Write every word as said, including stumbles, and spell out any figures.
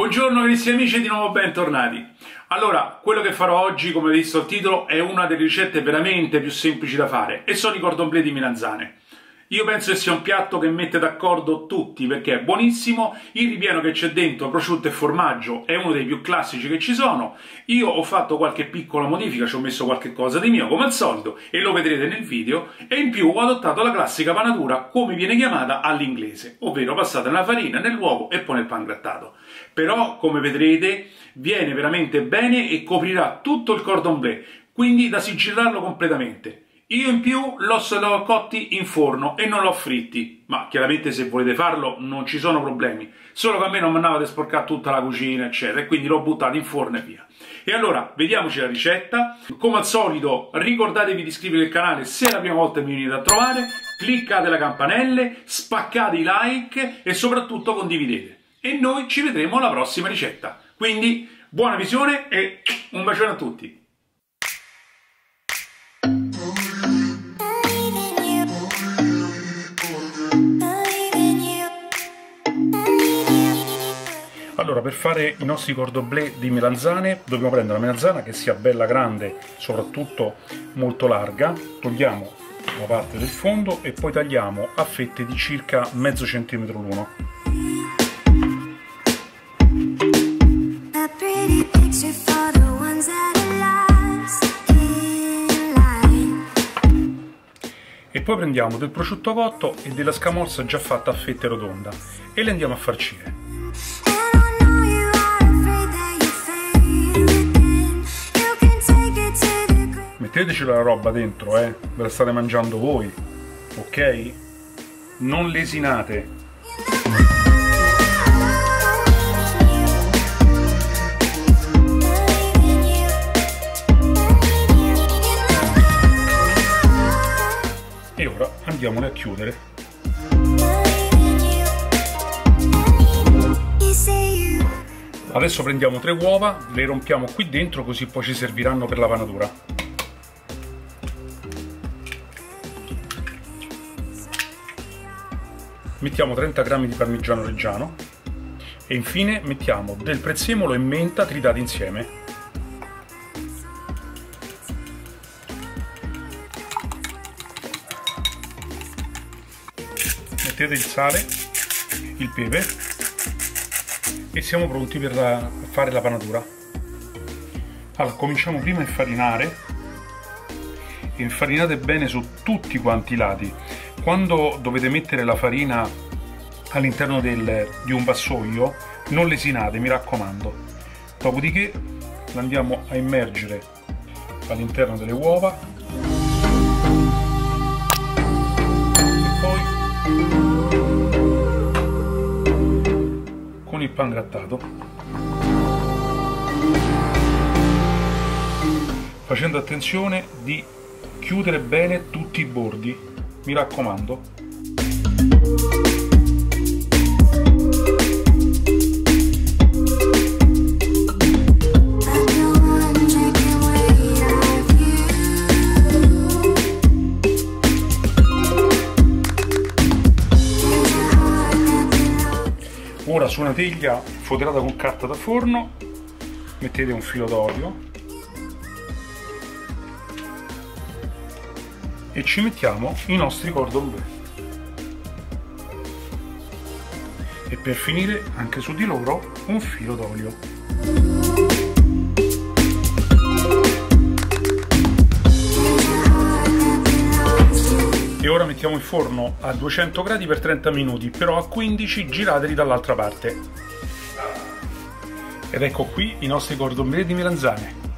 Buongiorno carissimi amici e di nuovo bentornati. Allora, quello che farò oggi, come avete visto il titolo, è una delle ricette veramente più semplici da fare e sono i cordon bleu di melanzane. Io penso che sia un piatto che mette d'accordo tutti perché è buonissimo, il ripieno che c'è dentro, prosciutto e formaggio, è uno dei più classici che ci sono. Io ho fatto qualche piccola modifica, ci ho messo qualche cosa di mio come al solito e lo vedrete nel video, e in più ho adottato la classica panatura come viene chiamata all'inglese, ovvero passata nella farina, nell'uovo e poi nel pangrattato. Però, come vedrete, viene veramente bene e coprirà tutto il cordon bleu, quindi da sigillarlo completamente. Io in più l'ho cotti in forno e non l'ho fritti, ma chiaramente se volete farlo non ci sono problemi, solo che a me non mi andava di sporcare tutta la cucina eccetera, e quindi l'ho buttato in forno e via. E allora vediamoci la ricetta. Come al solito ricordatevi di iscrivervi al canale se è la prima volta che mi venite a trovare, cliccate la campanella, spaccate i like e soprattutto condividete. E noi ci vedremo alla prossima ricetta. Quindi buona visione e un bacione a tutti! Allora, per fare i nostri cordon bleu di melanzane dobbiamo prendere una melanzana che sia bella grande, soprattutto molto larga. Togliamo la parte del fondo e poi tagliamo a fette di circa mezzo centimetro l'uno. E poi prendiamo del prosciutto cotto e della scamorza già fatta a fette rotonda e le andiamo a farcire. Metteteci la roba dentro, eh, ve la state mangiando voi, ok? Non lesinate. E ora andiamole a chiudere. Adesso prendiamo tre uova, le rompiamo qui dentro così poi ci serviranno per la panatura. Mettiamo trenta grammi di parmigiano reggiano e infine mettiamo del prezzemolo e menta tritati insieme. Mettete il sale, il pepe e siamo pronti per la, fare la panatura. Allora, cominciamo prima a infarinare e infarinate bene su tutti quanti i lati. Quando dovete mettere la farina all'interno di un vassoio non lesinate, mi raccomando. Dopodiché la andiamo a immergere all'interno delle uova e poi con il pangrattato, facendo attenzione di chiudere bene tutti i bordi, mi raccomando. Ora su una teglia foderata con carta da forno mettete un filo d'olio e ci mettiamo i nostri cordon bleu e per finire anche su di loro un filo d'olio. E ora mettiamo in forno a duecento gradi per trenta minuti, però a quindici girateli dall'altra parte. Ed ecco qui i nostri cordon bleu di melanzane.